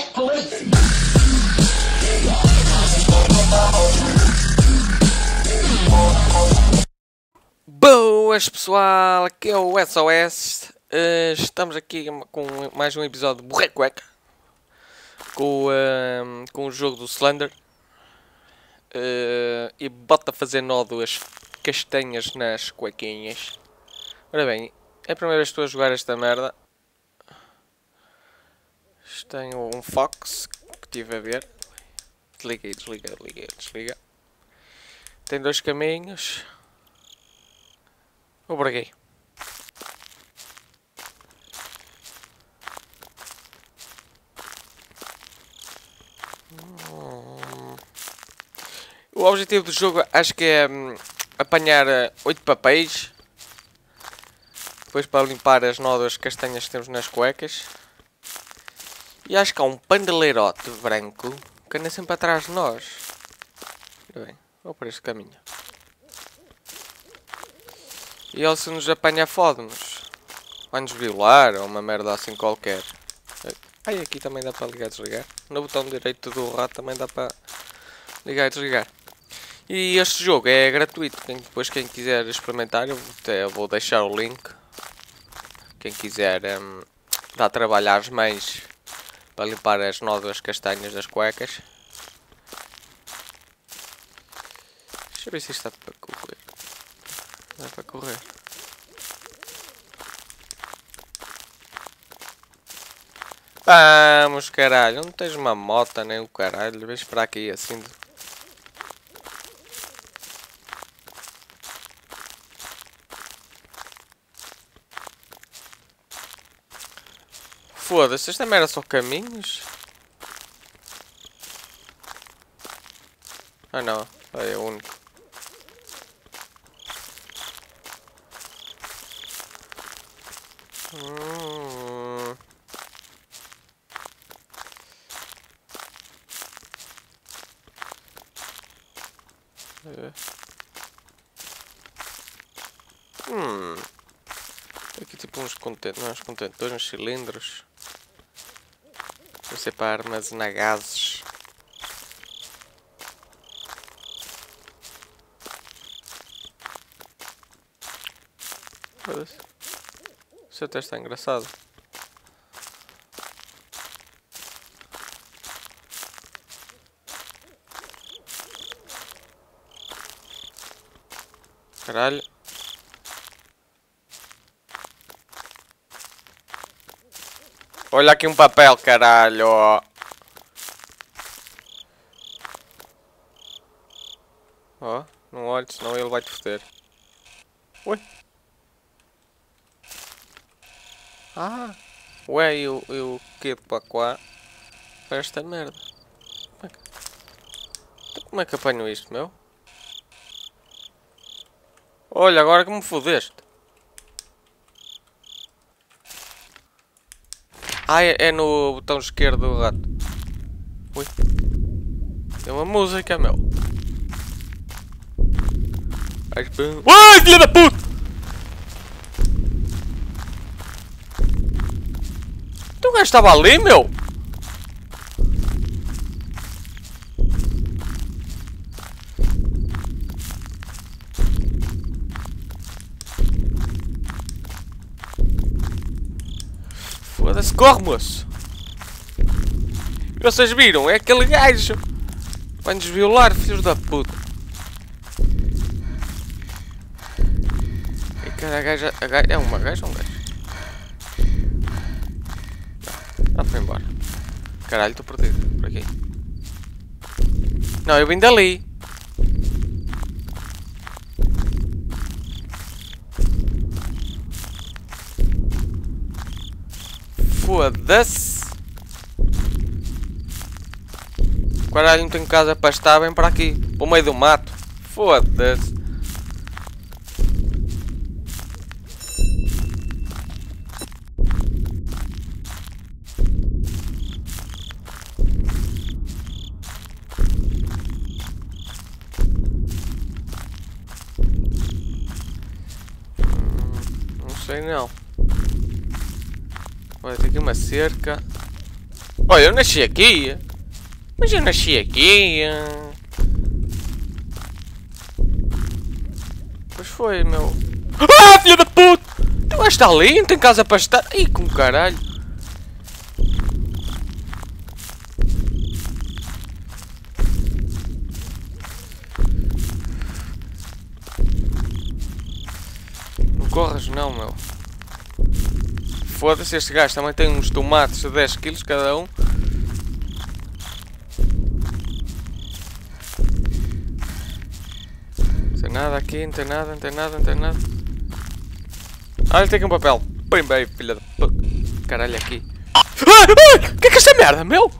Boas pessoal, aqui é o SOS. Estamos aqui com mais um episódio de Borrecueca com o jogo do Slender. E bota a fazer nó das castanhas nas cuequinhas. Ora bem, é a primeira vez que estou a jogar esta merda. Tenho um Fox que estive a ver. Desliga. Tem dois caminhos. Eu breguei. O objetivo do jogo acho que é apanhar 8 papéis. Depois para limpar as nódoas castanhas que temos nas cuecas. E acho que há um pandeleirote branco que anda sempre atrás de nós. Bem, vou por este caminho. E ele se nos apanha fode-nos. Vai-nos violar ou uma merda assim qualquer. Ai, aqui também dá para ligar e desligar. No botão direito do rato também dá para ligar e desligar. E este jogo é gratuito. Depois quem quiser experimentar, eu vou deixar o link. Quem quiser dá trabalho às mães para limpar as nódoas castanhas das cuecas. Deixa eu ver se isto está para correr. Não é para correr. Vamos, caralho. Não tens uma moto nem o caralho. Vem esperar aqui assim. Foda-se, esta merda só caminhos? Ah não, é o único. Aqui tipo uns contentores, uns cilindros. Deve ser para armazenar gases. Isso até está engraçado. Caralho. Olha aqui um papel, caralho. Ó, não olhes, senão ele vai te foder. Ui. Ah. Ué, e o que de pacoá para esta merda? Como é que apanho isto, meu? Olha, agora que me fodeste. Ah, é no botão esquerdo do rato. Ui. Tem uma música, meu. Ui, filha da puta! Então o gajo estava ali, meu? Foda-se, corre, moço! Vocês viram? É aquele gajo! Vai-nos violar, filhos da puta! E cara, a gaja é uma gaja ou um gajo? Não, foi embora. Caralho, estou perdido. Por aqui. Não, eu vim dali. Foda-se. Caralho, não tenho casa para estar, vem para aqui. Para o meio do mato. Foda-se. Não sei não. Olha, tem aqui uma cerca. Olha, eu nasci aqui. Mas eu nasci aqui. Pois foi, meu. Ah, filha da puta! Tu vais estar ali, não tem casa para estar. Ih, com caralho. Não corres não, meu. Foda-se, este gajo também tem uns tomates de 10 kg cada um. Não tem nada aqui, não tem nada, não tem nada, não tem nada. Ah, ele tem aqui um papel. Põe bem, filha da puta. Caralho, aqui. Ai, que é esta merda, meu?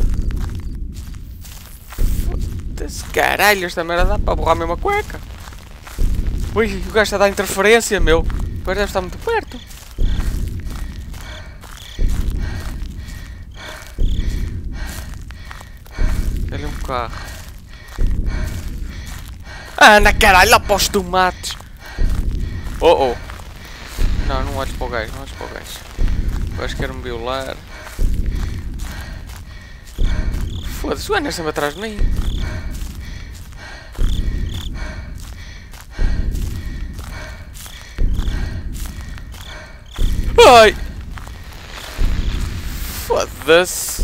Foda-se, caralho, esta merda dá para borrar a mesma cueca. Ui, o gajo está a dar interferência, meu. Agora deve estar muito perto. Olha um carro. Anda, caralho, lá para os tomates. Oh, oh. Não, não olhes para o gajo, não olhes para o gajo. O gajo quer-me violar. Foda-se, o gajo sempre atrás de mim. Ai! Foda-se!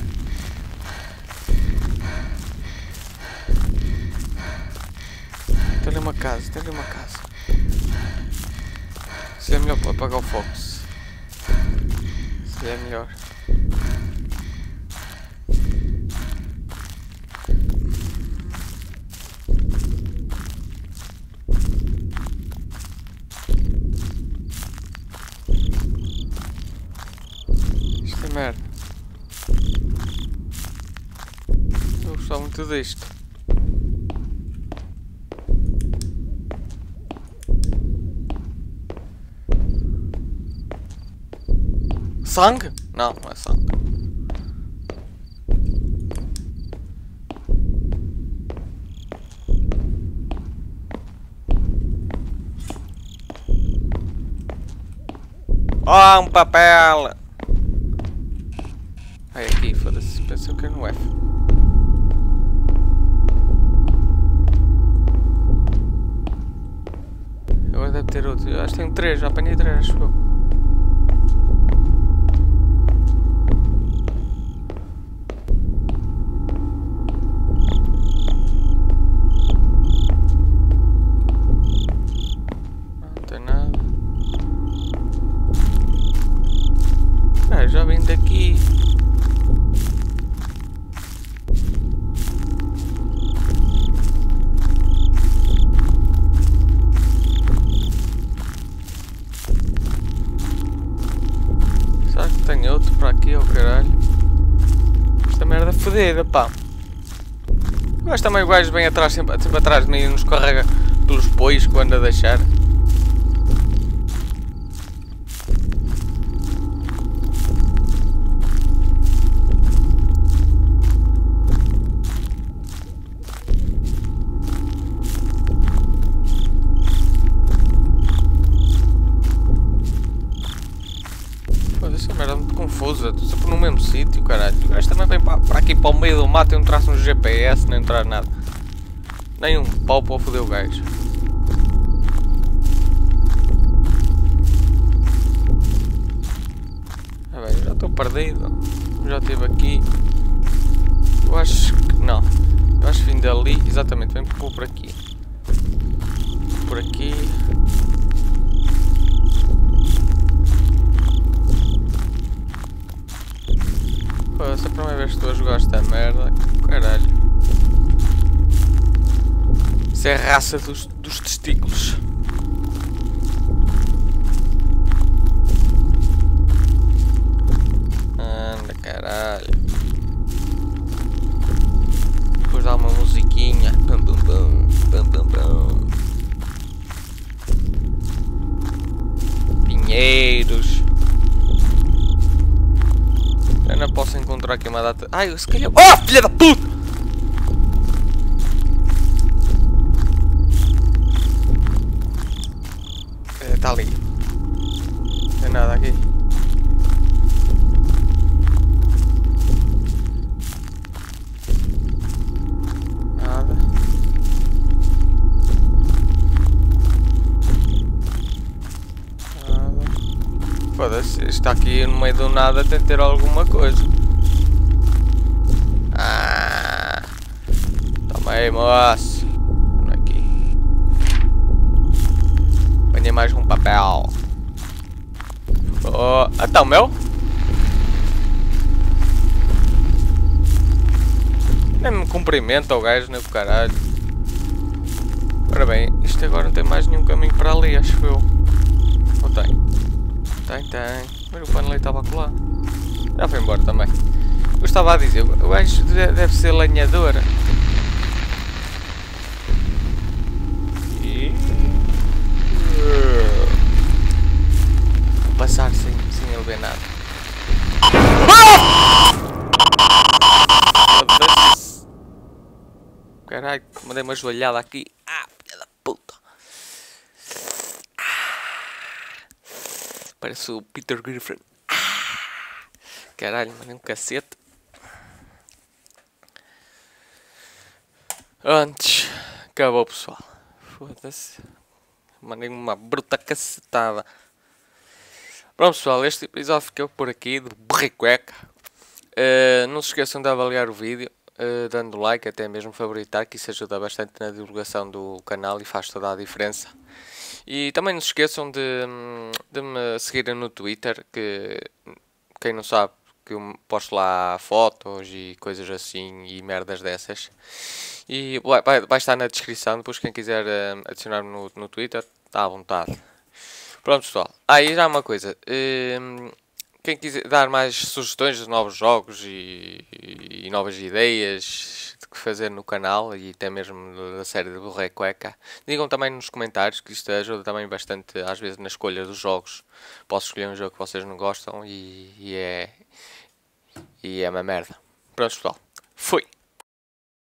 Tem ali uma casa, tem ali uma casa. Se é melhor para apagar o fogo. Se é melhor. Isto é merda. Eu gostava muito disto. Sangue? Não, não é sangue. Ah, um papel! Ai, aqui, foda-se, pensei que era no F. Agora deve ter outro. Eu acho que tenho 3, já apanhei 3, acho eu. Já vim daqui. Será que tem outro para aqui, oh caralho? Esta merda é fodida, pá. Eu gosto também o gajo vem atrás, sempre atrás de mim e nos carrega pelos pois quando a deixar. Essa merda é muito confusa, estou sempre no mesmo sítio, caralho. O gajo também vem para aqui para o meio do mato e não traz um GPS, nem entrar nada. Nem um pau para foder o gajo. Ah, bem, eu já estou perdido. Já estive aqui. Eu acho que não. Eu acho que vim dali, exatamente, vem por aqui. Por aqui. Essa é a primeira vez que estou a jogar esta merda. Caralho. Isso é a raça dos testículos. Anda, caralho. Depois dá uma musiquinha. Bum, bum, bum. Bum, bum, bum. Pinheiros. Eu não posso encontrar aqui uma data. Ai, se calhar. Oh, filha da puta! Está ali. Não tem nada aqui. está aqui no meio do nada, tem que ter alguma coisa. Ah, toma aí, moço. Aqui. Apanhei mais um papel. Oh, então, meu? Nem me cumprimenta o gajo, nem o caralho. Ora bem, isto agora não tem mais nenhum caminho para ali, acho eu. Ou tem? Tem. Mas o panelei estava lá. Já foi embora também. Eu estava a dizer, o gajo deve ser lenhador. E... vou passar sem ele ver nada. Caralho, mandei uma joelhada aqui. Ah, filha da puta. Parece o Peter Griffin. Caralho, mandei um cacete. Antes, acabou, pessoal. Foda-se. Mandei uma bruta cacetada. Pronto, pessoal, este episódio ficou por aqui do Borricueca. Não se esqueçam de avaliar o vídeo. Dando like, até mesmo favoritar, que isso ajuda bastante na divulgação do canal e faz toda a diferença. E também não se esqueçam de me seguirem no Twitter, que quem não sabe, que eu posto lá fotos e coisas assim e merdas dessas. E vai estar na descrição, depois quem quiser adicionar-me no Twitter, está à vontade. Pronto, pessoal. E já uma coisa. Quem quiser dar mais sugestões de novos jogos e novas ideias de que fazer no canal e até mesmo da série de Borricueca, digam também nos comentários, que isto ajuda também bastante às vezes na escolha dos jogos. Posso escolher um jogo que vocês não gostam e é uma merda. Pronto, pessoal. Fui!